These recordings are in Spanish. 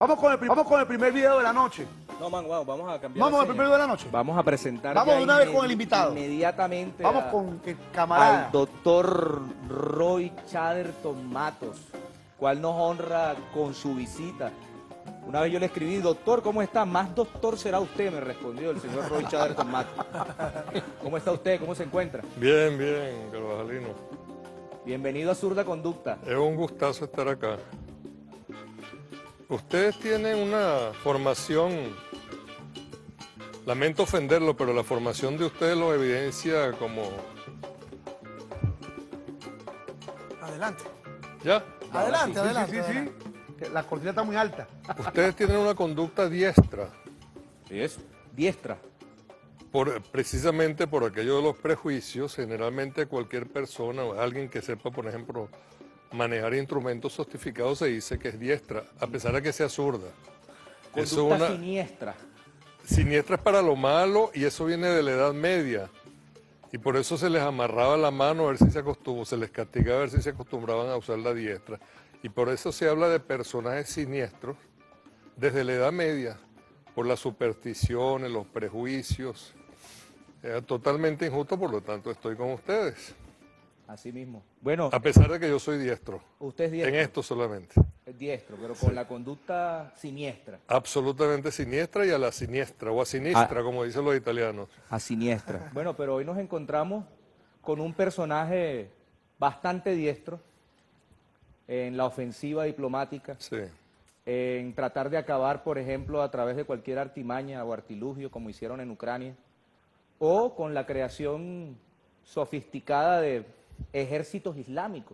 Vamos con el primer video de la noche. No, man, vamos a cambiar. Vamos al primer video de la noche. Vamos a presentar. Vamos de una vez con el invitado. Inmediatamente. Vamos con el camarada. Al doctor Roy Chatterton Matos, cual nos honra con su visita. Una vez yo le escribí, doctor, ¿cómo está? Más doctor será usted, me respondió el señor Roy Chatterton Matos. ¿Cómo está usted? ¿Cómo se encuentra? Bien, Carvajalino. Bienvenido a Zurda Conducta. Es un gustazo estar acá. Ustedes tienen una formación, lamento ofenderlo, pero la formación de ustedes lo evidencia como... Adelante. ¿Ya? Adelante, sí, adelante. Sí. Que la cortina está muy alta. Ustedes tienen una conducta diestra. ¿Y eso? Diestra. Precisamente por aquello de los prejuicios, generalmente cualquier persona o alguien que sepa, por ejemplo, manejar instrumentos sofisticados se dice que es diestra, a pesar de que sea zurda. Conducta siniestra. Siniestra es para lo malo y eso viene de la Edad Media. Y por eso se les amarraba la mano a ver si se les castigaba a ver si se acostumbraban a usar la diestra. Y por eso se habla de personajes siniestros desde la Edad Media, por las supersticiones, los prejuicios. Era totalmente injusto, por lo tanto estoy con ustedes. Así mismo. Bueno, A pesar de que yo soy diestro. usted es diestro. En esto solamente. Es diestro, pero con la conducta siniestra. Absolutamente siniestra y a la siniestra, o a sinistra, como dicen los italianos. A siniestra. Bueno, pero hoy nos encontramos con un personaje bastante diestro en la ofensiva diplomática, Sí. en tratar de acabar, por ejemplo, a través de cualquier artimaña o artilugio, como hicieron en Ucrania, o con la creación sofisticada de ejércitos islámicos,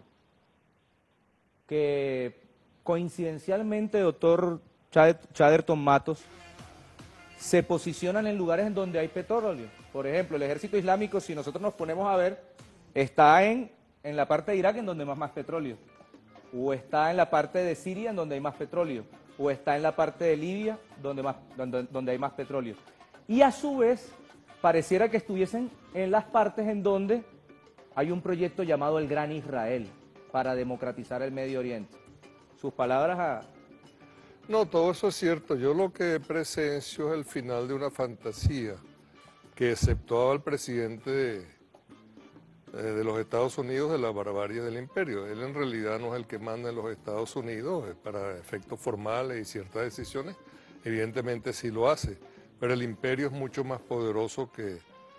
que coincidencialmente, doctor Chatterton Matos, se posicionan en lugares en donde hay petróleo. Por ejemplo, el ejército islámico, si nosotros nos ponemos a ver, está en la parte de Irak en donde hay más petróleo, o está en la parte de Siria en donde hay más petróleo, o está en la parte de Libia donde hay más petróleo. Y a su vez, pareciera que estuviesen en las partes en donde hay un proyecto llamado el Gran Israel para democratizar el Medio Oriente. Sus palabras a... No, todo eso es cierto. Yo lo que presencio es el final de una fantasía que exceptuaba al presidente de los Estados Unidos de la barbarie del imperio. Él en realidad no es el que manda en los Estados Unidos, para efectos formales y ciertas decisiones, evidentemente sí lo hace, pero el imperio es mucho más poderoso que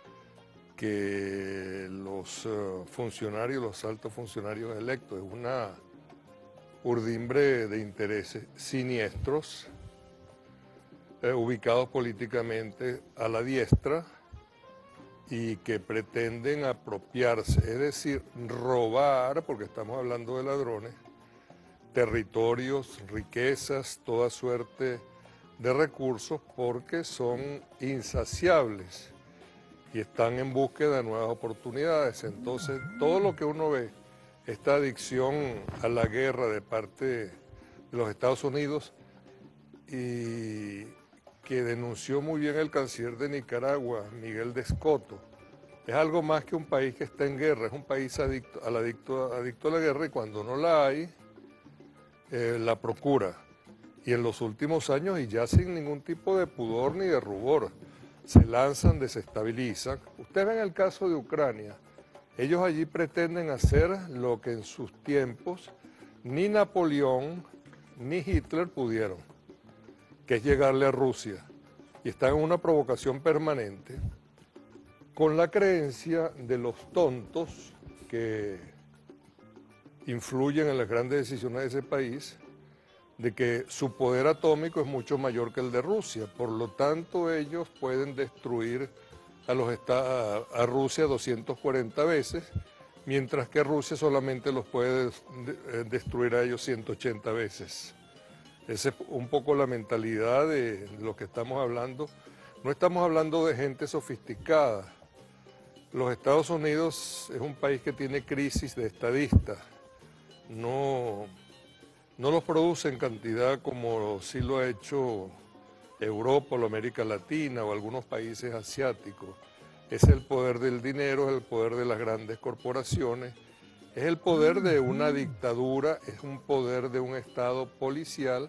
los funcionarios, los altos funcionarios electos. Es una urdimbre de intereses siniestros, ubicados políticamente a la diestra y que pretenden apropiarse, es decir, robar, porque estamos hablando de ladrones, territorios, riquezas, toda suerte de recursos, porque son insaciables y están en búsqueda de nuevas oportunidades. Entonces, todo lo que uno ve, esta adicción a la guerra de parte de los Estados Unidos, y que denunció muy bien el canciller de Nicaragua, Miguel de Escoto, es algo más que un país que está en guerra, es un país adicto a la guerra, y cuando no la hay, la procura. Y en los últimos años, y ya sin ningún tipo de pudor ni de rubor, se lanzan, desestabilizan. Ustedes ven el caso de Ucrania. Ellos allí pretenden hacer lo que en sus tiempos ni Napoleón ni Hitler pudieron, que es llegarle a Rusia. Y están en una provocación permanente con la creencia de los tontos que influyen en las grandes decisiones de ese país, de que su poder atómico es mucho mayor que el de Rusia. Por lo tanto, ellos pueden destruir a Rusia 240 veces, mientras que Rusia solamente los puede destruir a ellos 180 veces. Esa es un poco la mentalidad de lo que estamos hablando. No estamos hablando de gente sofisticada. Los Estados Unidos es un país que tiene crisis de estadistas. No los produce en cantidad como sí lo ha hecho Europa o la América Latina o algunos países asiáticos. Es el poder del dinero, es el poder de las grandes corporaciones, es el poder de una dictadura, es un poder de un Estado policial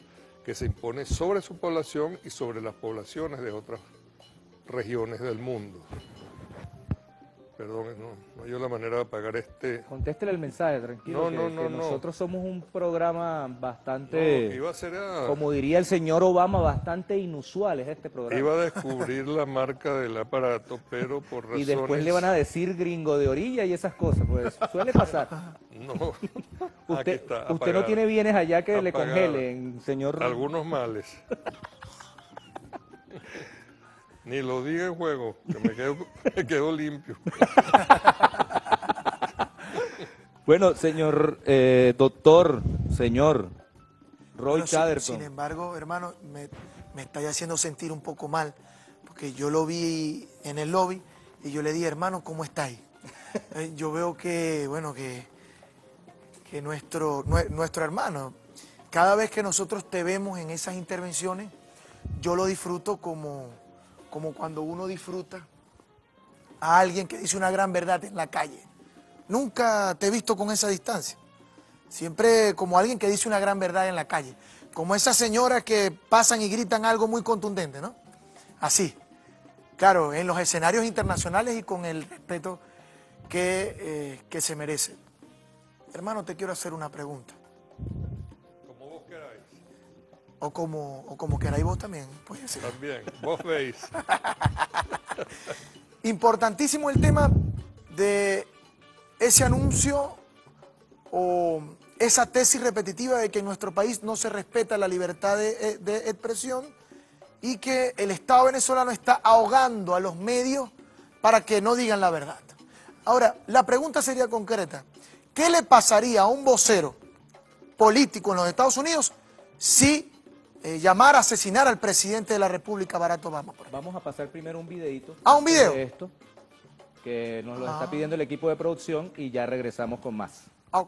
que se impone sobre su población y sobre las poblaciones de otras regiones del mundo. Perdón, no hay la manera de apagar este... Contéstele el mensaje, tranquilo. No. Nosotros somos un programa bastante, iba a ser como diría el señor Obama, bastante inusual es este programa. Iba a descubrir la marca del aparato, pero por razones... Y después le van a decir gringo de orilla y esas cosas, pues suele pasar. No, aquí está, usted no tiene bienes allá que le apagada. congelen, señor. Algunos males. Ni lo diga en juego, que me quedo limpio. Bueno, señor doctor, señor Roy Chatterton. Sin embargo, hermano, me está haciendo sentir un poco mal, porque yo lo vi en el lobby y yo le dije, hermano, ¿cómo estáis? Yo veo que, bueno, que nuestro hermano, cada vez que nosotros te vemos en esas intervenciones, yo lo disfruto como cuando uno disfruta a alguien que dice una gran verdad en la calle. Nunca te he visto con esa distancia. Siempre como alguien que dice una gran verdad en la calle. Como esas señoras que pasan y gritan algo muy contundente, ¿no? Así. Claro, en los escenarios internacionales y con el respeto que se merece. Hermano, te quiero hacer una pregunta. Como vos queráis. O como queráis vos también, puede ser. También, vos veis. Importantísimo el tema de ese anuncio o esa tesis repetitiva de que en nuestro país no se respeta la libertad de expresión y que el Estado venezolano está ahogando a los medios para que no digan la verdad. Ahora, la pregunta sería concreta. ¿Qué le pasaría a un vocero político en los Estados Unidos si llamara a asesinar al presidente de la República, Barack Obama? Vamos a pasar primero un videito. ¿Un video? De esto, que nos lo está pidiendo el equipo de producción y ya regresamos con más. Ok.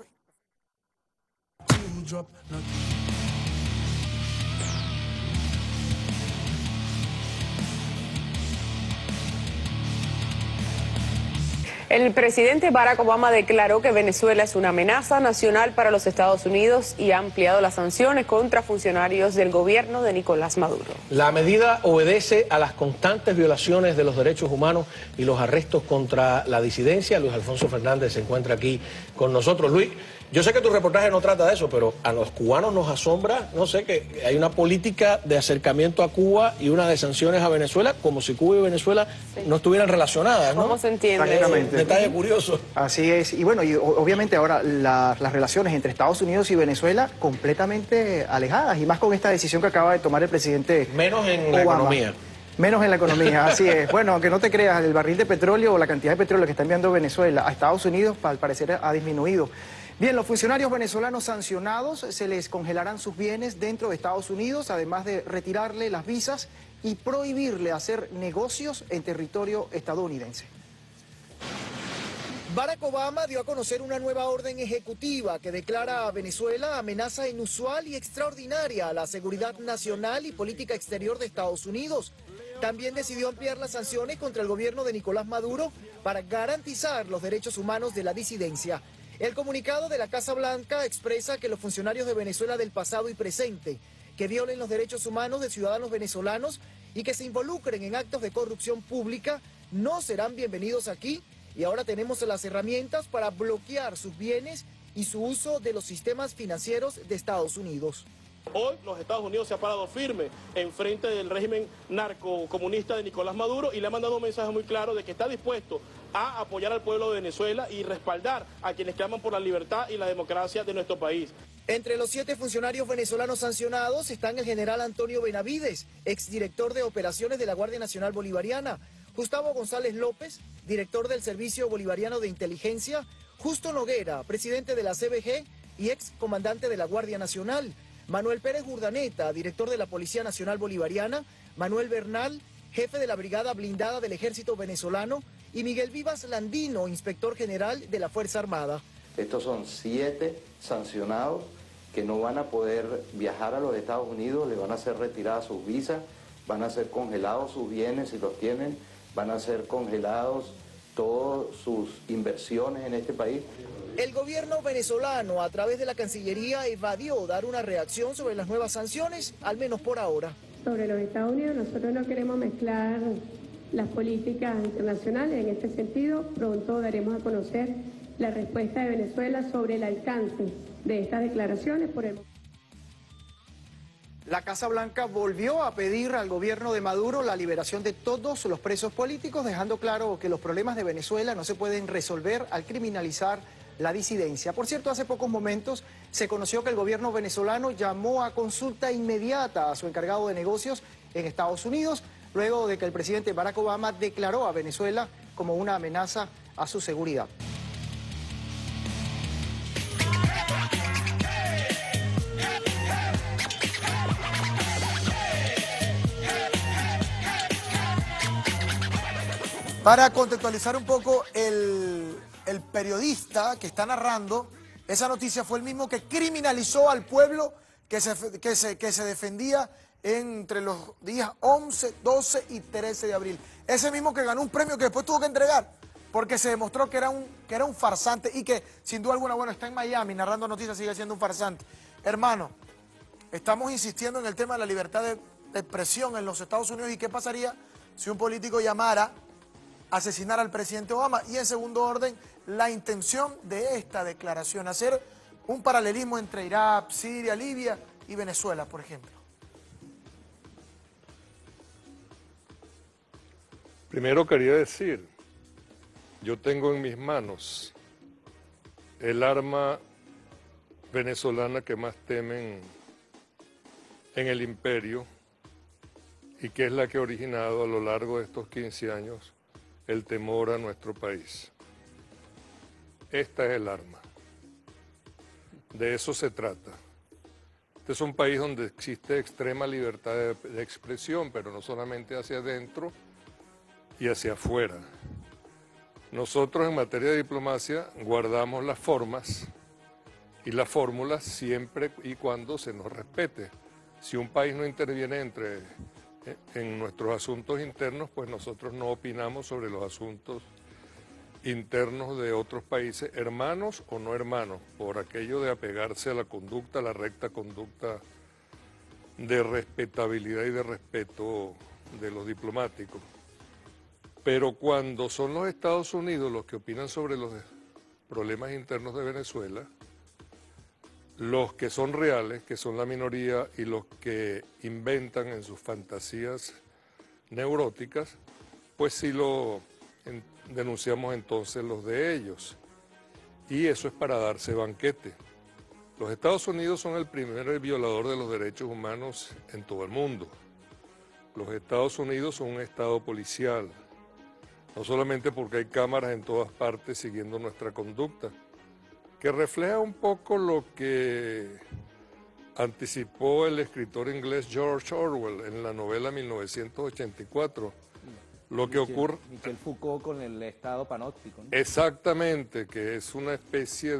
El presidente Barack Obama declaró que Venezuela es una amenaza nacional para los Estados Unidos y ha ampliado las sanciones contra funcionarios del gobierno de Nicolás Maduro. La medida obedece a las constantes violaciones de los derechos humanos y los arrestos contra la disidencia. Luis Alfonso Fernández se encuentra aquí con nosotros. Luis, yo sé que tu reportaje no trata de eso, pero a los cubanos nos asombra, no sé, que hay una política de acercamiento a Cuba y una de sanciones a Venezuela, como si Cuba y Venezuela no estuvieran relacionadas, ¿no? ¿Cómo se entiende? Prácticamente. Detalle curioso. Así es. Y bueno, y obviamente ahora las relaciones entre Estados Unidos y Venezuela completamente alejadas, y más con esta decisión que acaba de tomar el presidente Menos en Obama. la economía. Menos en la economía, así es. Bueno, aunque no te creas, el barril de petróleo o la cantidad de petróleo que está enviando Venezuela a Estados Unidos, al parecer, ha disminuido. Bien, los funcionarios venezolanos sancionados se les congelarán sus bienes dentro de Estados Unidos, además de retirarle las visas y prohibirle hacer negocios en territorio estadounidense. Barack Obama dio a conocer una nueva orden ejecutiva que declara a Venezuela amenaza inusual y extraordinaria a la seguridad nacional y política exterior de Estados Unidos. También decidió ampliar las sanciones contra el gobierno de Nicolás Maduro para garantizar los derechos humanos de la disidencia. El comunicado de la Casa Blanca expresa que los funcionarios de Venezuela del pasado y presente que violen los derechos humanos de ciudadanos venezolanos y que se involucren en actos de corrupción pública no serán bienvenidos aquí, y ahora tenemos las herramientas para bloquear sus bienes y su uso de los sistemas financieros de Estados Unidos. Hoy los Estados Unidos se ha parado firme en frente del régimen narcocomunista de Nicolás Maduro y le ha mandado un mensaje muy claro de que está dispuesto a apoyar al pueblo de Venezuela y respaldar a quienes claman por la libertad y la democracia de nuestro país. Entre los 7 funcionarios venezolanos sancionados están el general Antonio Benavides, exdirector de operaciones de la Guardia Nacional Bolivariana, Gustavo González López, director del Servicio Bolivariano de Inteligencia, Justo Noguera, presidente de la CBG y ex comandante de la Guardia Nacional, Manuel Pérez Urdaneta, director de la Policía Nacional Bolivariana, Manuel Bernal, jefe de la Brigada Blindada del Ejército Venezolano, y Miguel Vivas Landino, inspector general de la Fuerza Armada. Estos son 7 sancionados que no van a poder viajar a los Estados Unidos, le van a ser retiradas sus visas, van a ser congelados sus bienes si los tienen, van a ser congelados todas sus inversiones en este país. El gobierno venezolano, a través de la Cancillería, evadió dar una reacción sobre las nuevas sanciones, al menos por ahora. Sobre los Estados Unidos, nosotros no queremos mezclar las políticas internacionales. En este sentido, pronto daremos a conocer la respuesta de Venezuela sobre el alcance de estas declaraciones por el... La Casa Blanca volvió a pedir al gobierno de Maduro la liberación de todos los presos políticos, dejando claro que los problemas de Venezuela no se pueden resolver al criminalizar la disidencia. Por cierto, hace pocos momentos se conoció que el gobierno venezolano llamó a consulta inmediata a su encargado de negocios en Estados Unidos, luego de que el presidente Barack Obama declaró a Venezuela como una amenaza a su seguridad. Para contextualizar un poco, el periodista que está narrando esa noticia fue el mismo que criminalizó al pueblo que se defendía entre los días 11, 12 y 13 de abril. Ese mismo que ganó un premio que después tuvo que entregar porque se demostró que era un farsante y que sin duda alguna, bueno, está en Miami narrando noticias, sigue siendo un farsante. Hermano, estamos insistiendo en el tema de la libertad de expresión en los Estados Unidos y qué pasaría si un político llamara a asesinar al presidente Obama. Y en segundo orden, la intención de esta declaración, hacer un paralelismo entre Irak, Siria, Libia y Venezuela, por ejemplo. Primero quería decir, yo tengo en mis manos el arma venezolana que más temen en el imperio y que es la que ha originado a lo largo de estos 15 años el temor a nuestro país. Esta es el arma. De eso se trata. Este es un país donde existe extrema libertad de expresión, pero no solamente hacia adentro y hacia afuera. Nosotros en materia de diplomacia guardamos las formas y las fórmulas siempre y cuando se nos respete. Si un país no interviene en nuestros asuntos internos, pues nosotros no opinamos sobre los asuntos internos de otros países, hermanos o no hermanos, por aquello de apegarse a la conducta, a la recta conducta de respetabilidad y de respeto de los diplomáticos. Pero cuando son los Estados Unidos los que opinan sobre los problemas internos de Venezuela, los que son reales, que son la minoría, y los que inventan en sus fantasías neuróticas, pues sí lo denunciamos entonces los de ellos. Y eso es para darse banquete. Los Estados Unidos son el primer violador de los derechos humanos en todo el mundo. Los Estados Unidos son un estado policial, no solamente porque hay cámaras en todas partes siguiendo nuestra conducta, que refleja un poco lo que anticipó el escritor inglés George Orwell en la novela 1984. Lo que ocurre... Michel Foucault con el estado panóptico, ¿no? Exactamente, que es una especie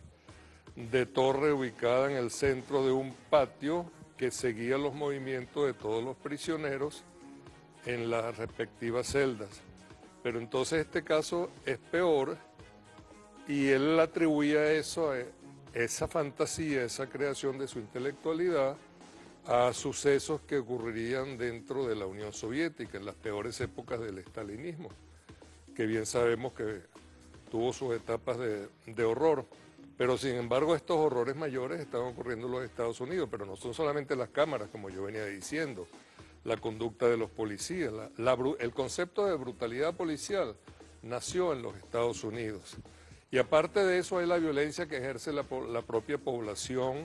de torre ubicada en el centro de un patio que seguía los movimientos de todos los prisioneros en las respectivas celdas. Pero entonces este caso es peor y él atribuía eso, esa fantasía, esa creación de su intelectualidad a sucesos que ocurrirían dentro de la Unión Soviética en las peores épocas del estalinismo, que bien sabemos que tuvo sus etapas de horror. Pero sin embargo estos horrores mayores están ocurriendo en los Estados Unidos, pero no son solamente las cámaras, como yo venía diciendo, la conducta de los policías, el concepto de brutalidad policial nació en los Estados Unidos. Y aparte de eso hay la violencia que ejerce la propia población,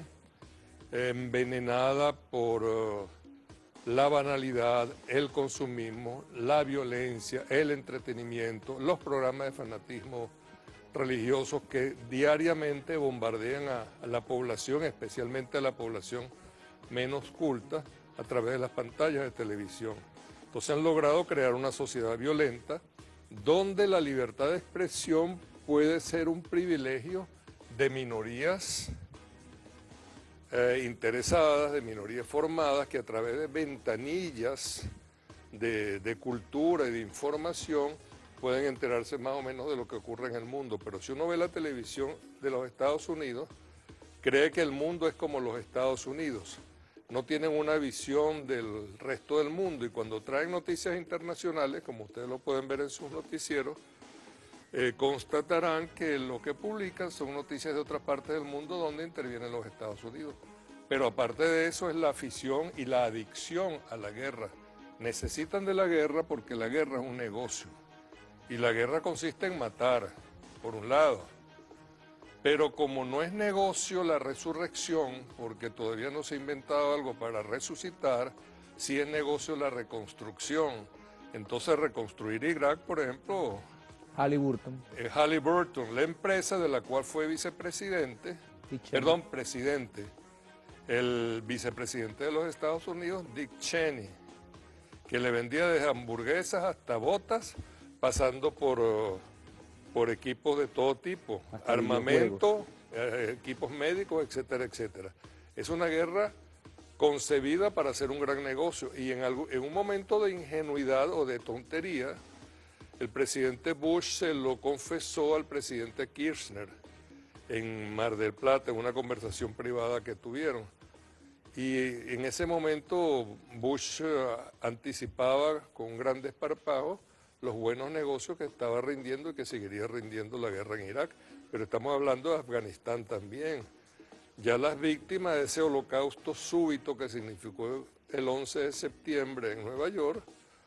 envenenada por la banalidad, el consumismo, la violencia, el entretenimiento, los programas de fanatismo religiosos que diariamente bombardean a la población, especialmente a la población menos culta, a través de las pantallas de televisión. Entonces han logrado crear una sociedad violenta donde la libertad de expresión puede ser un privilegio de minorías interesadas, de minorías formadas, que a través de ventanillas de cultura y de información pueden enterarse más o menos de lo que ocurre en el mundo. Pero si uno ve la televisión de los Estados Unidos, cree que el mundo es como los Estados Unidos. No tienen una visión del resto del mundo, y cuando traen noticias internacionales, como ustedes lo pueden ver en sus noticieros, constatarán que lo que publican son noticias de otras partes del mundo donde intervienen los Estados Unidos. Pero aparte de eso es la afición y la adicción a la guerra. Necesitan de la guerra porque la guerra es un negocio. Y la guerra consiste en matar, por un lado. Pero como no es negocio la resurrección, porque todavía no se ha inventado algo para resucitar, sí es negocio la reconstrucción. Entonces reconstruir Irak, por ejemplo, Halliburton. Halliburton, la empresa de la cual fue vicepresidente, presidente, el vicepresidente de los Estados Unidos, Dick Cheney, que le vendía desde hamburguesas hasta botas, pasando por equipos de todo tipo, hasta armamento, equipos médicos, etcétera, etcétera. Es una guerra concebida para hacer un gran negocio, y en un momento de ingenuidad o de tontería, el presidente Bush se lo confesó al presidente Kirchner en Mar del Plata, en una conversación privada que tuvieron. Y en ese momento Bush anticipaba con gran desparpajo los buenos negocios que estaba rindiendo y que seguiría rindiendo la guerra en Irak. Pero estamos hablando de Afganistán también. Ya las víctimas de ese holocausto súbito que significó el 11 de septiembre en Nueva York,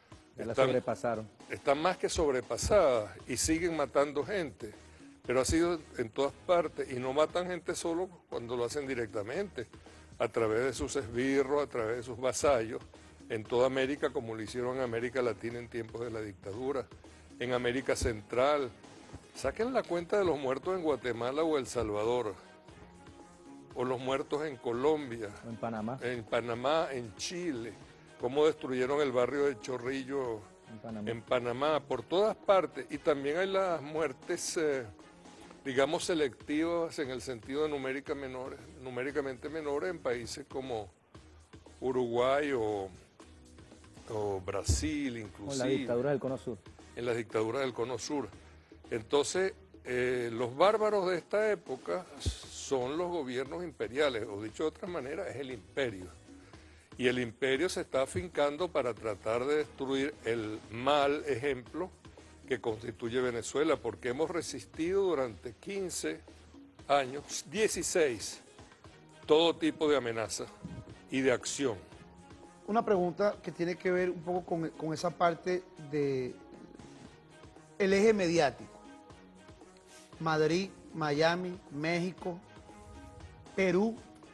están más que sobrepasadas y siguen matando gente, pero ha sido en todas partes, y no matan gente solo cuando lo hacen directamente, a través de sus esbirros, a través de sus vasallos, en toda América, como lo hicieron en América Latina en tiempos de la dictadura, en América Central. Saquen la cuenta de los muertos en Guatemala o El Salvador, o los muertos en Colombia, en Panamá, en Chile, cómo destruyeron el barrio de Chorrillo en Panamá, por todas partes. Y también hay las muertes, digamos, selectivas en el sentido de numéricamente menores en países como Uruguay o Brasil, inclusive. En la dictadura del Cono Sur. En las dictaduras del Cono Sur. Entonces, los bárbaros de esta época son los gobiernos imperiales, o dicho de otra manera, es el imperio. Y el imperio se está afincando para tratar de destruir el mal ejemplo que constituye Venezuela, porque hemos resistido durante 15 años, 16, todo tipo de amenaza y de acción. Una pregunta que tiene que ver un poco con esa parte de el eje mediático. Madrid, Miami, México, Perú,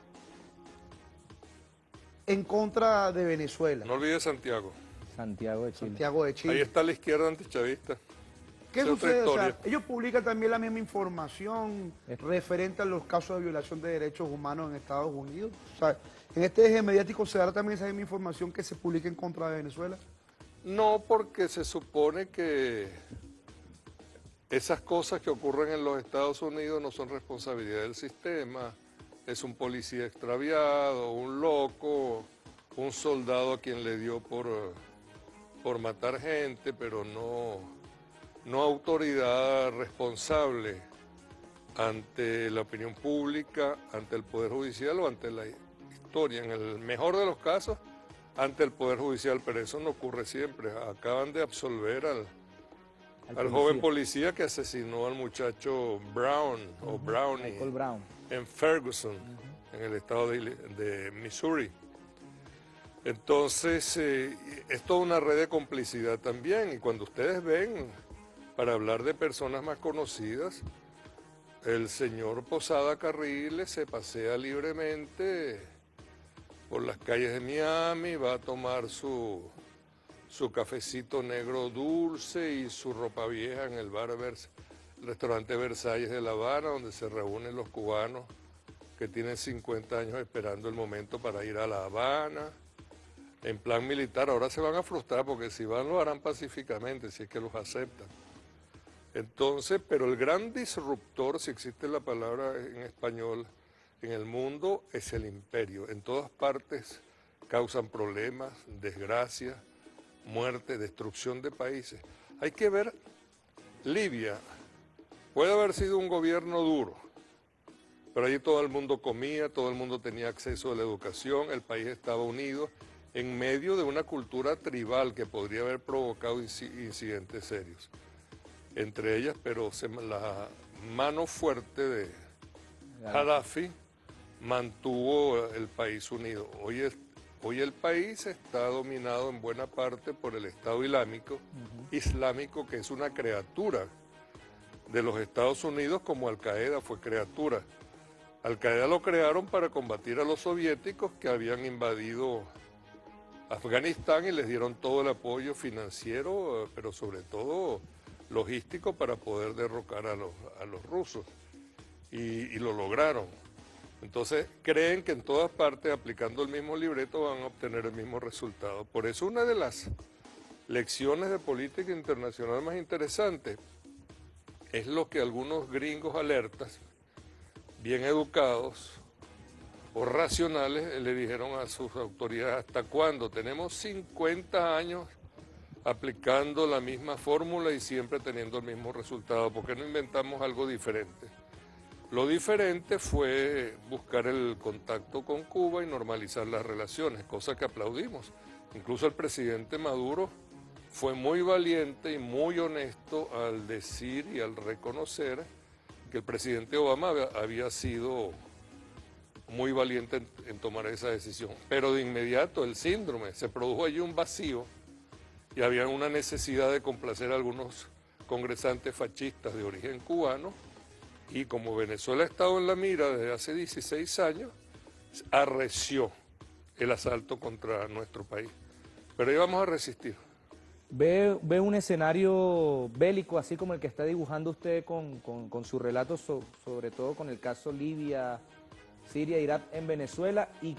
en contra de Venezuela. No olvides Santiago. Santiago de Chile. Santiago de Chile. Ahí está la izquierda antichavista. ¿Qué sucede? O sea, ellos publican también la misma información referente a los casos de violación de derechos humanos en Estados Unidos. O sea, en este eje mediático se dará también esa misma información que se publica en contra de Venezuela. No, porque se supone que esas cosas que ocurren en los Estados Unidos no son responsabilidad del sistema. Es un policía extraviado, un loco, un soldado a quien le dio por matar gente, pero no autoridad responsable ante la opinión pública, ante el Poder Judicial o ante la historia. En el mejor de los casos, ante el Poder Judicial, pero eso no ocurre siempre. Acaban de absolver al joven policía que asesinó al muchacho Brown, o Brownie, Michael Brown, en Ferguson, en el estado de Missouri. Entonces, es toda una red de complicidad también, y cuando ustedes ven, para hablar de personas más conocidas, el señor Posada Carriles se pasea libremente por las calles de Miami, va a tomar su cafecito negro dulce y su ropa vieja en el restaurante Versalles de La Habana, donde se reúnen los cubanos que tienen 50 años esperando el momento para ir a La Habana, en plan militar. Ahora se van a frustrar porque si van lo harán pacíficamente, si es que los aceptan. Entonces, pero el gran disruptor, si existe la palabra en español, en el mundo, es el imperio. En todas partes causan problemas, desgracia, muerte, destrucción de países. Hay que ver Libia puede haber sido un gobierno duro, pero allí todo el mundo comía, todo el mundo tenía acceso a la educación, el país estaba unido en medio de una cultura tribal que podría haber provocado incidentes serios. Entre ellas, pero la mano fuerte de Gaddafi mantuvo el país unido. Hoy el país está dominado en buena parte por el Estado Islámico, que es una criatura de los Estados Unidos, como Al-Qaeda fue criatura. Al-Qaeda lo crearon para combatir a los soviéticos que habían invadido Afganistán y les dieron todo el apoyo financiero, pero sobre todo logístico para poder derrocar a los rusos. Y lo lograron. Entonces creen que en todas partes, aplicando el mismo libreto, van a obtener el mismo resultado. Por eso una de las lecciones de política internacional más interesantes es lo que algunos gringos alertas, bien educados o racionales, le dijeron a sus autoridades: ¿hasta cuándo? Tenemos 50 años aplicando la misma fórmula y siempre teniendo el mismo resultado. ¿Por qué no inventamos algo diferente? Lo diferente fue buscar el contacto con Cuba y normalizar las relaciones, cosa que aplaudimos. Incluso el presidente Maduro fue muy valiente y muy honesto al decir y al reconocer que el presidente Obama había sido muy valiente en tomar esa decisión. Pero de inmediato el síndrome, se produjo allí un vacío y había una necesidad de complacer a algunos congresantes fascistas de origen cubano, y como Venezuela ha estado en la mira desde hace 16 años, arreció el asalto contra nuestro país. Pero ahí vamos a resistir. ¿Ve un escenario bélico así como el que está dibujando usted con su relato, sobre todo con el caso Libia, Siria, Irak en Venezuela, y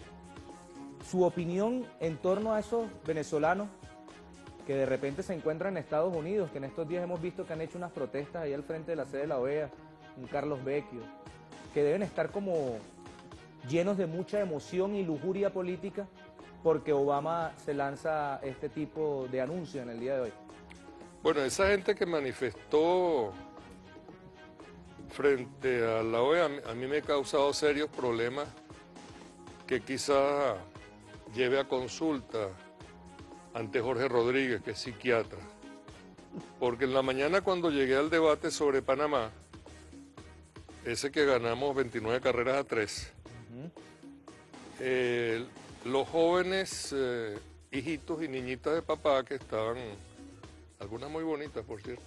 su opinión en torno a esos venezolanos que de repente se encuentran en Estados Unidos, que en estos días hemos visto que han hecho unas protestas ahí al frente de la sede de la OEA, un Carlos Vecchio, que deben estar como llenos de mucha emoción y lujuria política porque Obama se lanza este tipo de anuncio en el día de hoy? Bueno, esa gente que manifestó frente a la OEA a mí me ha causado serios problemas que quizá lleve a consulta ante Jorge Rodríguez, que es psiquiatra. Porque en la mañana, cuando llegué al debate sobre Panamá, ese que ganamos 29 carreras a 3, los jóvenes hijitos y niñitas de papá que estaban, algunas muy bonitas por cierto,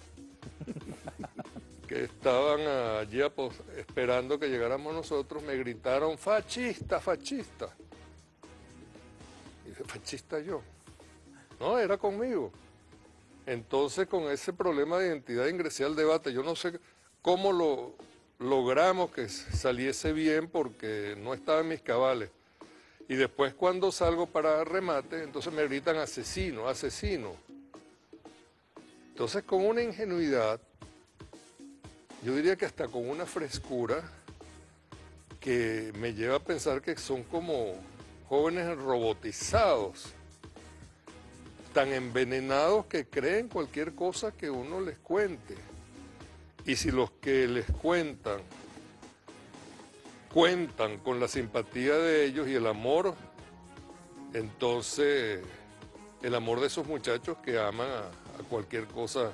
que estaban allí esperando que llegáramos nosotros, me gritaron: ¡fascista, fascista! Y dije: ¿fascista yo? No, era conmigo. Entonces, con ese problema de identidad ingresé al debate. Yo no sé cómo lo logramos que saliese bien, porque no estaba en mis cabales. Y después, cuando salgo para remate, entonces me gritan: asesino, asesino. Entonces, con una ingenuidad, yo diría que hasta con una frescura, que me lleva a pensar que son como jóvenes robotizados, tan envenenados que creen cualquier cosa que uno les cuente. Y si los que les cuentan con la simpatía de ellos y el amor, entonces el amor de esos muchachos que aman a cualquier cosa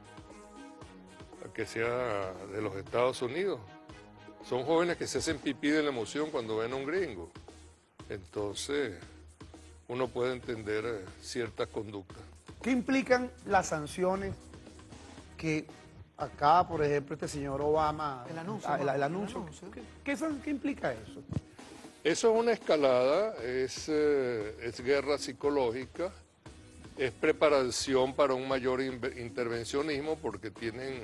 que sea de los Estados Unidos. Son jóvenes que se hacen pipí de la emoción cuando ven a un gringo. Entonces uno puede entender ciertas conductas. ¿Qué implican las sanciones que acá, por ejemplo, este señor Obama... El anuncio. El anuncio. ¿Qué implica eso? Eso es una escalada, es guerra psicológica, es preparación para un mayor intervencionismo, porque tienen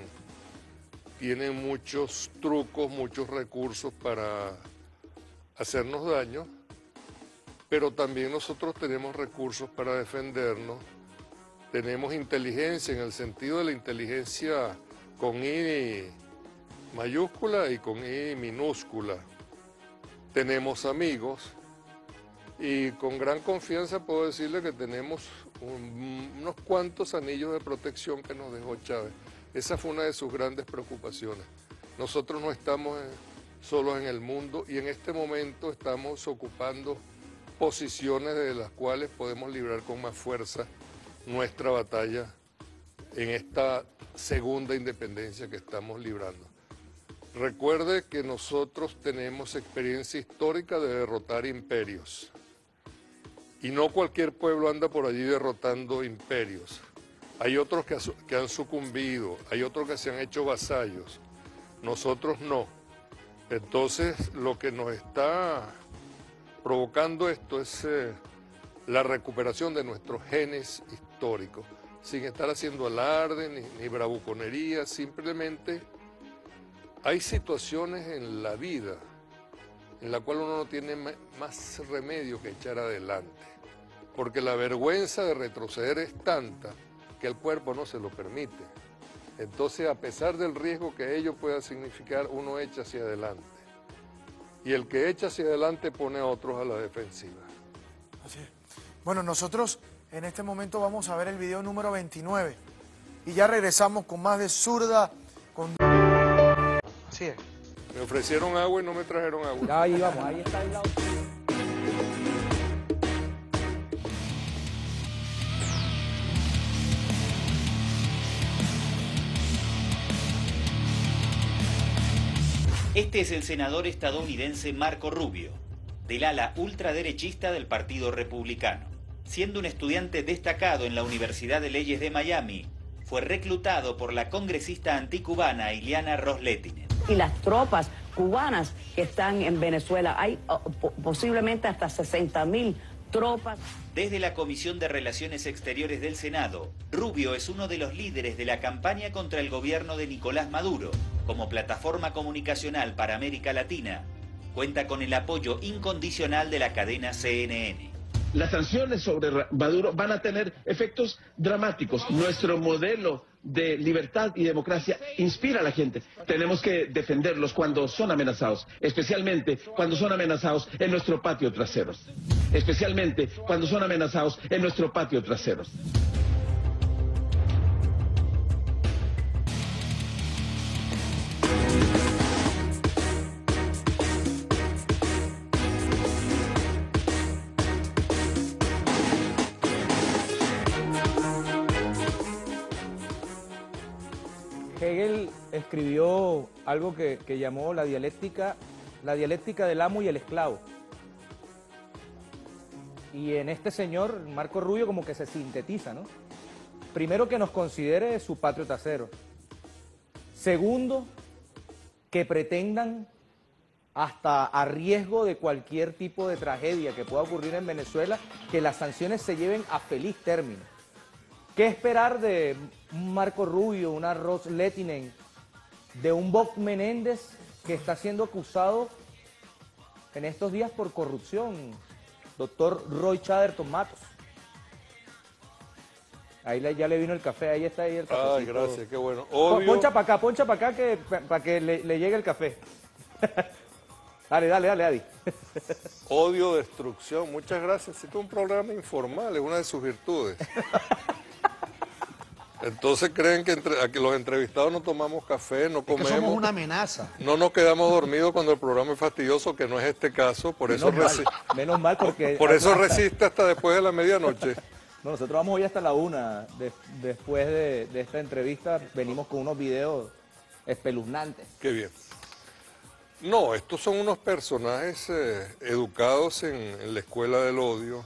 muchos trucos, muchos recursos para hacernos daño, pero también nosotros tenemos recursos para defendernos, tenemos inteligencia, en el sentido de la inteligencia con I mayúscula y con I minúscula. Tenemos amigos y con gran confianza puedo decirle que tenemos unos cuantos anillos de protección que nos dejó Chávez. Esa fue una de sus grandes preocupaciones. Nosotros no estamos solos en el mundo y en este momento estamos ocupando posiciones de las cuales podemos librar con más fuerza nuestra batalla en esta segunda independencia que estamos librando. Recuerde que nosotros tenemos experiencia histórica de derrotar imperios y no cualquier pueblo anda por allí derrotando imperios. Hay otros que han sucumbido, hay otros que se han hecho vasallos, nosotros no. Entonces lo que nos está provocando esto es la recuperación de nuestros genes históricos, sin estar haciendo alarde ni bravuconería, simplemente hay situaciones en la vida en la cual uno no tiene más remedio que echar adelante, porque la vergüenza de retroceder es tanta que el cuerpo no se lo permite. Entonces, a pesar del riesgo que ello pueda significar, uno echa hacia adelante. Y el que echa hacia adelante pone a otros a la defensiva. Así es. Bueno, nosotros en este momento vamos a ver el video número 29 y ya regresamos con más de Zurda. Así es. Me ofrecieron agua y no me trajeron agua. Ya ahí vamos, ahí está el lado. Este es el senador estadounidense Marco Rubio, del ala ultraderechista del Partido Republicano. Siendo un estudiante destacado en la Universidad de Leyes de Miami, fue reclutado por la congresista anticubana Ileana Ros-Lehtinen. Y las tropas cubanas que están en Venezuela, hay posiblemente hasta 60.000 tropas. Desde la Comisión de Relaciones Exteriores del Senado, Rubio es uno de los líderes de la campaña contra el gobierno de Nicolás Maduro. Como plataforma comunicacional para América Latina, cuenta con el apoyo incondicional de la cadena CNN. Las sanciones sobre Maduro van a tener efectos dramáticos. Nuestro modelo de libertad y democracia inspira a la gente. Tenemos que defenderlos cuando son amenazados, especialmente cuando son amenazados en nuestro patio trasero. Especialmente cuando son amenazados en nuestro patio trasero. Hegel escribió algo que llamó la dialéctica del amo y el esclavo. Y en este señor, Marco Rubio, como que se sintetiza, ¿no? Primero, que nos considere su patrio trasero. Segundo, que pretendan, hasta a riesgo de cualquier tipo de tragedia que pueda ocurrir en Venezuela, que las sanciones se lleven a feliz término. ¿Qué esperar de un Marco Rubio, una Ros-Lehtinen, de un Bob Menéndez que está siendo acusado en estos días por corrupción? Doctor Roy Chatterton Matos. Ahí ya le vino el café, ahí está ahí el cafecito. Ay, gracias, qué bueno. Poncha para acá, para que le llegue el café. Dale, Adi. Odio, destrucción, muchas gracias. Este es un programa informal, es una de sus virtudes. Entonces creen que los entrevistados no tomamos café, no comemos. Es que somos una amenaza. No nos quedamos dormidos cuando el programa es fastidioso, que no es este caso, por eso menos mal porque... Por eso resiste hasta después de la medianoche. No, nosotros vamos hoy hasta la 1, después de esta entrevista venimos con unos videos espeluznantes. Qué bien. No, estos son unos personajes educados en la escuela del odio.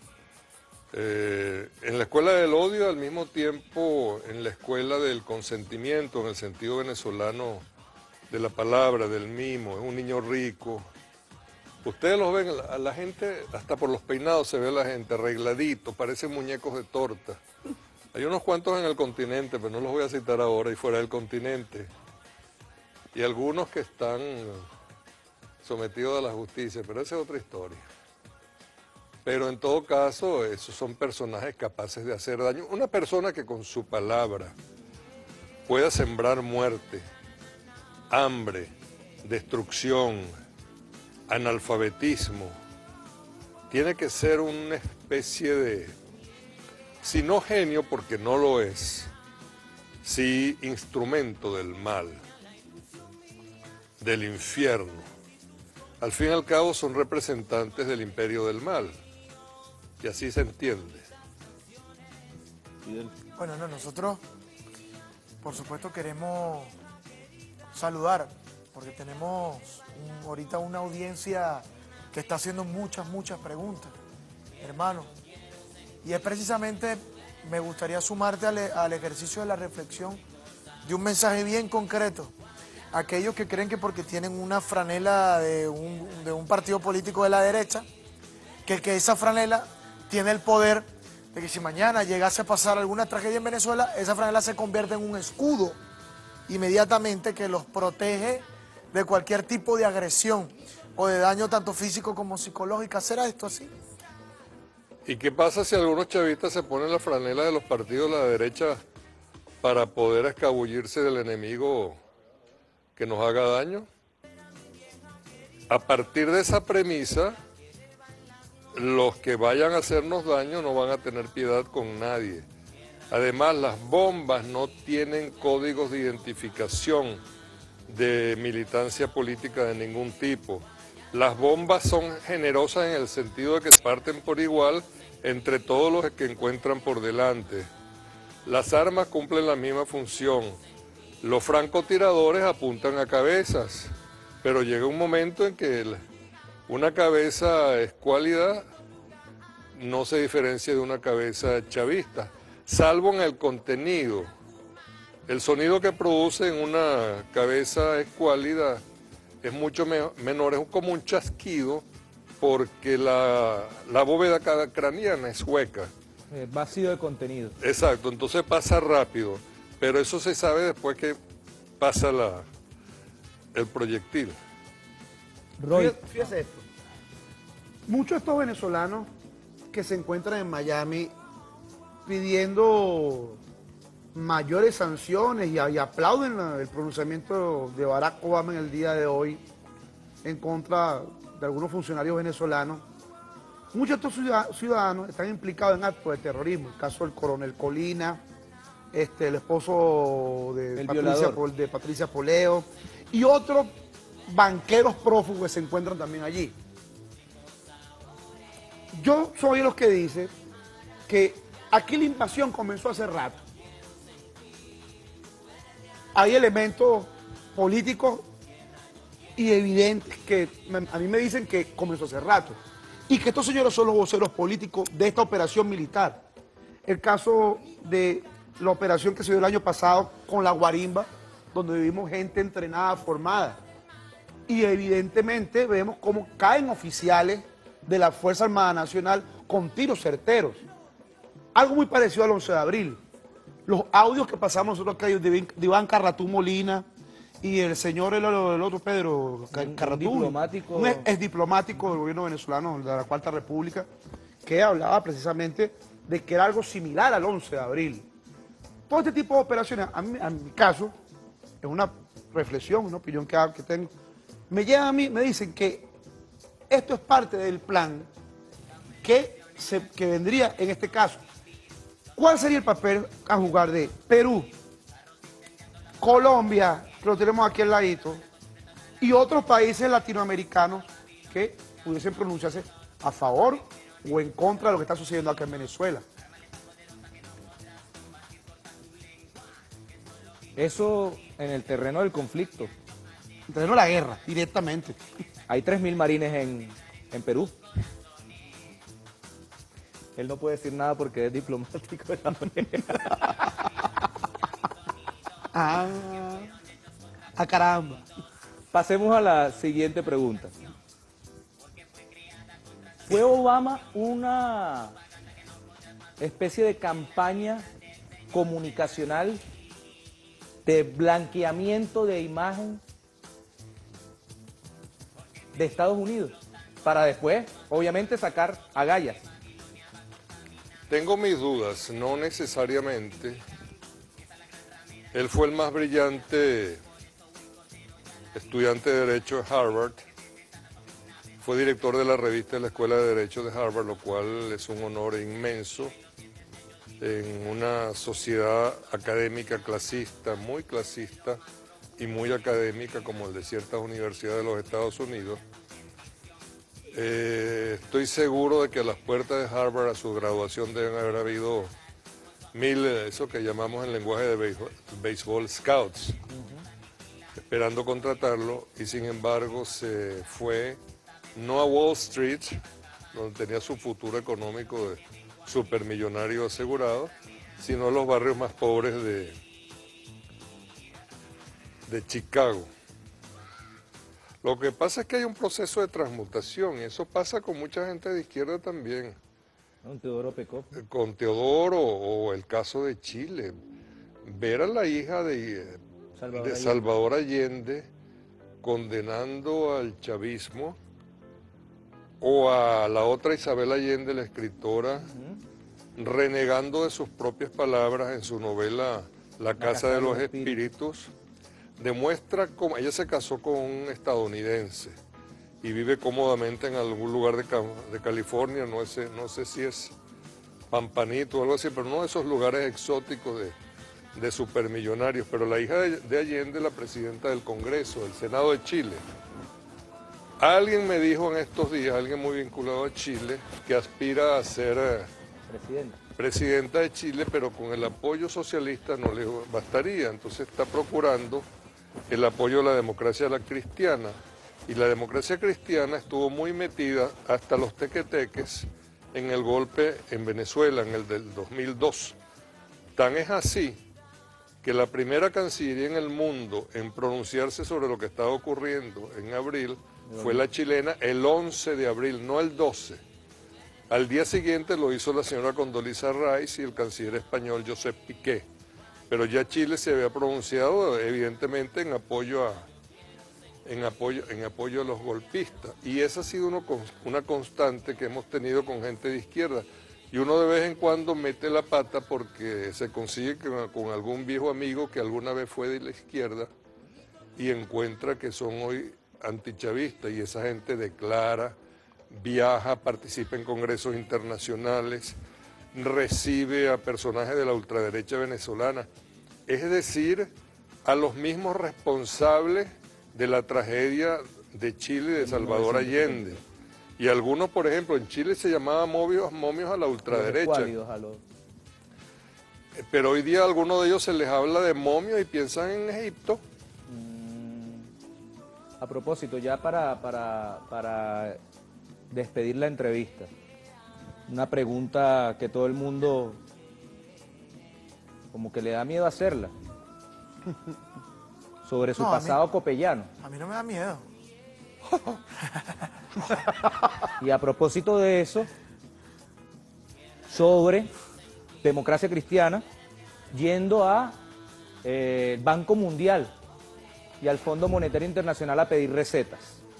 En la escuela del odio, al mismo tiempo en la escuela del consentimiento, en el sentido venezolano de la palabra, del mimo, es un niño rico. Ustedes los ven, a la gente, hasta por los peinados se ve a la gente arregladito, parecen muñecos de torta. Hay unos cuantos en el continente, pero no los voy a citar ahora, y fuera del continente. Y algunos que están sometidos a la justicia, pero esa es otra historia. Pero en todo caso, esos son personajes capaces de hacer daño. Una persona que con su palabra pueda sembrar muerte, hambre, destrucción, analfabetismo, tiene que ser una especie de, si no genio, porque no lo es, sí instrumento del mal, del infierno. Al fin y al cabo son representantes del imperio del mal, y así se entiende. Bueno, no, nosotros, por supuesto, queremos saludar, porque tenemos ahorita una audiencia que está haciendo muchas preguntas, hermano. Y es precisamente, me gustaría sumarte al ejercicio de la reflexión de un mensaje bien concreto. Aquellos que creen que porque tienen una franela de un partido político de la derecha, que esa franela tiene el poder de que si mañana llegase a pasar alguna tragedia en Venezuela, esa franela se convierte en un escudo inmediatamente que los protege de cualquier tipo de agresión o de daño tanto físico como psicológico. ¿Será esto así? ¿Y qué pasa si algunos chavistas se ponen la franela de los partidos de la derecha para poder escabullirse del enemigo que nos haga daño? A partir de esa premisa, los que vayan a hacernos daño no van a tener piedad con nadie. Además, las bombas no tienen códigos de identificación de militancia política de ningún tipo. Las bombas son generosas en el sentido de que se parten por igual entre todos los que encuentran por delante. Las armas cumplen la misma función. Los francotiradores apuntan a cabezas, pero llega un momento en que una cabeza escuálida no se diferencia de una cabeza chavista, salvo en el contenido. El sonido que produce en una cabeza escuálida es mucho menor, es como un chasquido, porque la bóveda craneana es hueca. Vacío de contenido. Exacto, entonces pasa rápido, pero eso se sabe después que pasa el proyectil. Fíjese esto. Muchos de estos venezolanos que se encuentran en Miami pidiendo mayores sanciones y aplauden el pronunciamiento de Barack Obama en el día de hoy en contra de algunos funcionarios venezolanos. Muchos de estos ciudadanos están implicados en actos de terrorismo. El caso del coronel Colina, el esposo de Patricia Poleo y otros banqueros prófugos que se encuentran también allí. Yo soy de los que dice que aquí la invasión comenzó hace rato. Hay elementos políticos y evidentes que a mí me dicen que comenzó hace rato y que estos señores son los voceros políticos de esta operación militar. El caso de la operación que se dio el año pasado con la Guarimba, donde vivimos gente entrenada, formada. Y evidentemente vemos cómo caen oficiales de la Fuerza Armada Nacional con tiros certeros. Algo muy parecido al 11 de abril. Los audios que pasamos nosotros acá de Iván Carratú Molina y el señor, el otro Pedro Carratú, un ex diplomático del gobierno venezolano de la Cuarta República, que hablaba precisamente de que era algo similar al 11 de abril. Todo este tipo de operaciones, en mi caso, es una reflexión, una opinión que tengo, me llegan a mí, me dicen que esto es parte del plan que vendría en este caso. ¿Cuál sería el papel a jugar de Perú, Colombia, que lo tenemos aquí al ladito, y otros países latinoamericanos que pudiesen pronunciarse a favor o en contra de lo que está sucediendo acá en Venezuela? Eso en el terreno del conflicto. En el terreno de la guerra, directamente. Hay 3.000 marines en Perú. Él no puede decir nada porque es diplomático de la caramba. Pasemos a la siguiente pregunta. ¿Fue Obama una especie de campaña comunicacional de blanqueamiento de imagen de Estados Unidos para después, obviamente, sacar agallas? Tengo mis dudas, no necesariamente. Él fue el más brillante estudiante de Derecho de Harvard. Fue director de la revista de la Escuela de Derecho de Harvard, lo cual es un honor inmenso. en una sociedad académica clasista y muy académica como el de ciertas universidades de los Estados Unidos. Estoy seguro de que a las puertas de Harvard a su graduación deben haber habido 1000, eso que llamamos en lenguaje de béisbol, scouts, esperando contratarlo, y sin embargo se fue no a Wall Street, donde tenía su futuro económico de supermillonario asegurado, sino a los barrios más pobres de Chicago. Lo que pasa es que hay un proceso de transmutación, y eso pasa con mucha gente de izquierda también. Con Teodoro Pecó. Con Teodoro, o el caso de Chile. Ver a la hija de Salvador Allende condenando al chavismo, o a la otra Isabel Allende, la escritora, renegando de sus propias palabras en su novela La Casa de los Espíritus, demuestra cómo ella se casó con un estadounidense y vive cómodamente en algún lugar de California, no sé si es Pampanito o algo así, pero no de esos lugares exóticos de supermillonarios. Pero la hija de Allende, la presidenta del Congreso, del Senado de Chile. Alguien me dijo en estos días, alguien muy vinculado a Chile, que aspira a ser presidenta de Chile, pero con el apoyo socialista no le bastaría. Entonces está procurando el apoyo de la democracia cristiana. Y la democracia cristiana estuvo muy metida hasta los tequeteques en el golpe en Venezuela, en el del 2002. Tan es así que la primera cancillería en el mundo en pronunciarse sobre lo que estaba ocurriendo en abril fue la chilena el 11 de abril, no el 12. Al día siguiente lo hizo la señora Condoleezza Rice y el canciller español Josep Piqué. Pero ya Chile se había pronunciado evidentemente en apoyo a los golpistas. Y esa ha sido una constante que hemos tenido con gente de izquierda. Y uno de vez en cuando mete la pata porque se consigue con algún viejo amigo que alguna vez fue de la izquierda y encuentra que son hoy antichavistas, y esa gente declara, viaja, participa en congresos internacionales, recibe a personajes de la ultraderecha venezolana, es decir, a los mismos responsables de la tragedia de Chile y de Salvador Allende. Y algunos, por ejemplo, en Chile se llamaban momios a la ultraderecha. Pero hoy día a algunos de ellos se les habla de momios y piensan en Egipto. A propósito, ya para despedir la entrevista, una pregunta que todo el mundo como que le da miedo hacerla, sobre su pasado copellano. A mí no me da miedo. Y a propósito de eso, sobre democracia cristiana, yendo a el Banco Mundial y al Fondo Monetario Internacional a pedir recetas.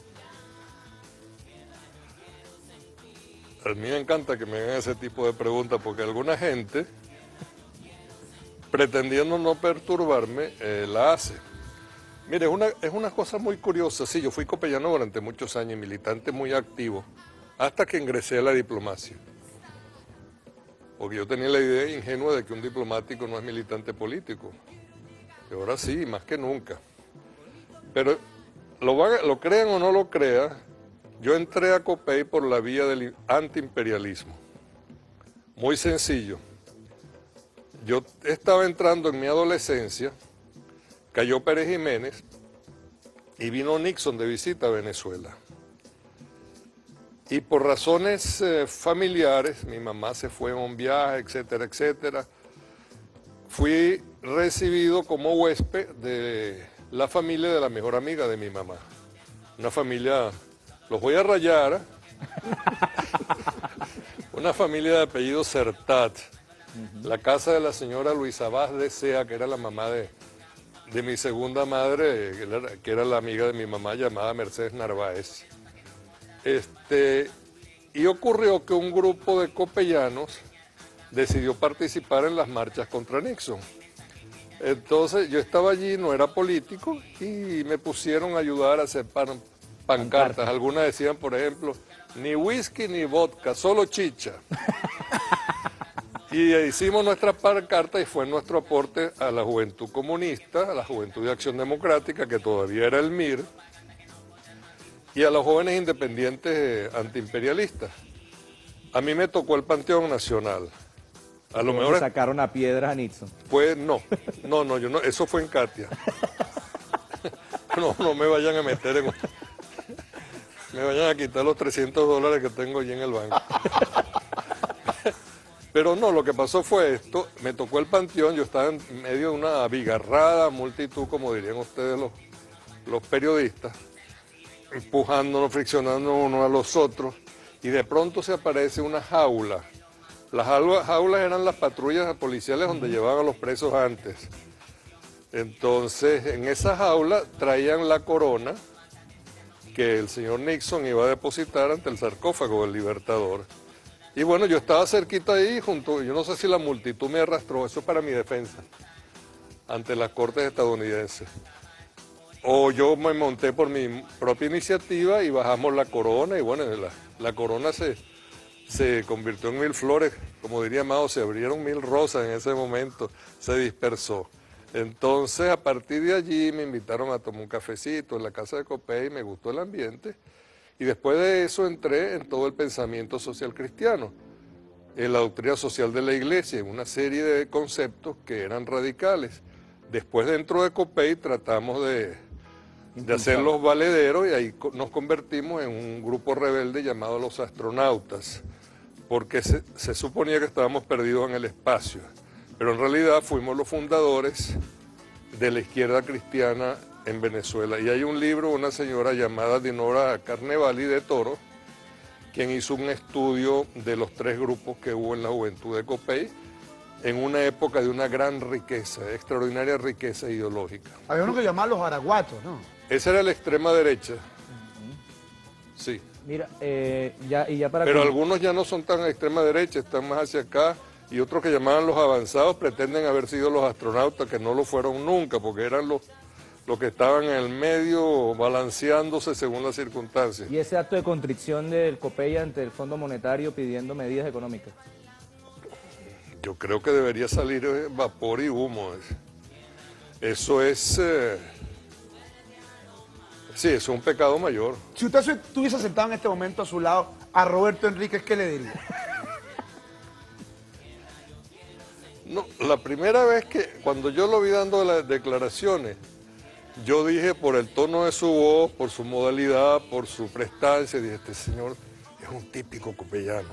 A mí me encanta que me hagan ese tipo de preguntas, porque alguna gente, pretendiendo no perturbarme, la hace. Mire, es una cosa muy curiosa. Sí, yo fui copellano durante muchos años, militante muy activo, hasta que ingresé a la diplomacia. Porque yo tenía la idea ingenua de que un diplomático no es militante político. Y ahora sí, más que nunca. Pero lo crean o no lo crean, yo entré a COPEI por la vía del antiimperialismo. Muy sencillo. Yo estaba entrando en mi adolescencia, cayó Pérez Jiménez y vino Nixon de visita a Venezuela. Y por razones familiares, mi mamá se fue en un viaje, etcétera, etcétera, fui recibido como huésped de la familia de la mejor amiga de mi mamá. Una familia, los voy a rayar, una familia de apellido Sertat. La casa de la señora Luisa Vaz de Sea, que era la mamá de mi segunda madre, que era la amiga de mi mamá, llamada Mercedes Narváez. Y ocurrió que un grupo de copellanos decidió participar en las marchas contra Nixon. Entonces yo estaba allí, no era político, y me pusieron a ayudar a hacer pancartas. Algunas decían, por ejemplo, ni whisky ni vodka, solo chicha. Y hicimos nuestra pancarta y fue nuestro aporte a la Juventud Comunista, a la Juventud de Acción Democrática, que todavía era el MIR, y a los jóvenes independientes antiimperialistas. A mí me tocó el Panteón Nacional. A lo mejor sacaron a piedras a Nixon. Pues no, yo no, eso fue en Katia. No me vayan a meter en... Me vayan a quitar los $300 que tengo allí en el banco. Pero no, lo que pasó fue esto, me tocó el Panteón, yo estaba en medio de una abigarrada multitud, como dirían ustedes los periodistas, empujándonos, friccionándonos unos a los otros, y de pronto se aparece una jaula. Las jaulas eran las patrullas policiales donde llevaban a los presos antes. Entonces, en esa jaula traían la corona que el señor Nixon iba a depositar ante el sarcófago del Libertador. Y bueno, yo estaba cerquita ahí, yo no sé si la multitud me arrastró, eso es para mi defensa, ante las cortes estadounidenses. O yo me monté por mi propia iniciativa y bajamos la corona, y bueno, la corona se convirtió en 1000 flores, como diría Mao, se abrieron 1000 rosas en ese momento, se dispersó. Entonces, a partir de allí me invitaron a tomar un cafecito en la casa de Copey, me gustó el ambiente, y después de eso entré en todo el pensamiento social cristiano, en la doctrina social de la Iglesia, en una serie de conceptos que eran radicales. Después, dentro de Copey, tratamos de hacerlos valederos, y ahí nos convertimos en un grupo rebelde llamado los astronautas, porque se suponía que estábamos perdidos en el espacio, pero en realidad fuimos los fundadores de la izquierda cristiana en Venezuela. Y hay un libro, una señora llamada Dinora Carnevali de Toro, quien hizo un estudio de los 3 grupos que hubo en la juventud de Copey, en una época de una gran riqueza, extraordinaria riqueza ideológica. Había uno que llamaban los araguatos, ¿no? Esa era la extrema derecha. Sí. Mira, ya para... Pero algunos ya no son tan extrema derecha, están más hacia acá, y otros que llamaban los avanzados pretenden haber sido los astronautas, que no lo fueron nunca, porque eran los que estaban en el medio balanceándose según las circunstancias. ¿Y ese acto de contrición del Copey ante el Fondo Monetario pidiendo medidas económicas? Yo creo que debería salir vapor y humo. Eso es... sí, eso es un pecado mayor. Si usted estuviese sentado en este momento a su lado, a Roberto Enríquez, ¿qué le diría? No, la primera vez cuando yo lo vi dando las declaraciones, yo dije por el tono de su voz, por su modalidad, por su prestancia, dije, este señor es un típico copeyano.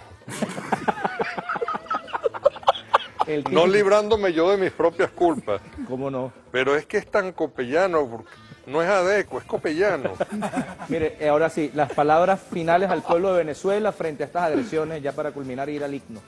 No librándome yo de mis propias culpas. ¿Cómo no? Pero es que es tan copeyano, porque no es adecuado, es copeyano. Mire, ahora sí, las palabras finales al pueblo de Venezuela frente a estas agresiones, ya para culminar e ir al himno.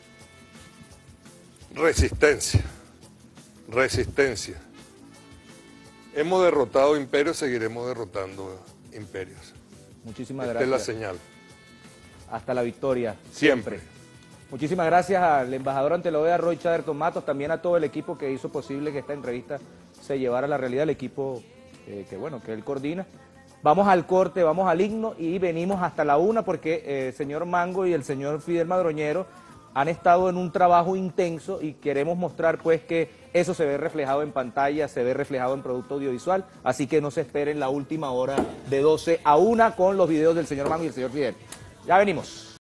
Resistencia, resistencia. Hemos derrotado imperios, seguiremos derrotando imperios. Muchísimas Esta gracias. es la señal. Hasta la victoria. Siempre. Muchísimas gracias al embajador ante la OEA, Roy Chaderton Matos, también a todo el equipo que hizo posible que esta entrevista se llevara a la realidad, el equipo que él coordina. Vamos al corte, vamos al himno y venimos hasta la 1 porque el señor Mango y el señor Fidel Madroñero han estado en un trabajo intenso y queremos mostrar pues que eso se ve reflejado en pantalla, se ve reflejado en producto audiovisual, así que no se esperen la última hora de 12 a 1 con los videos del señor Mango y el señor Fidel. Ya venimos.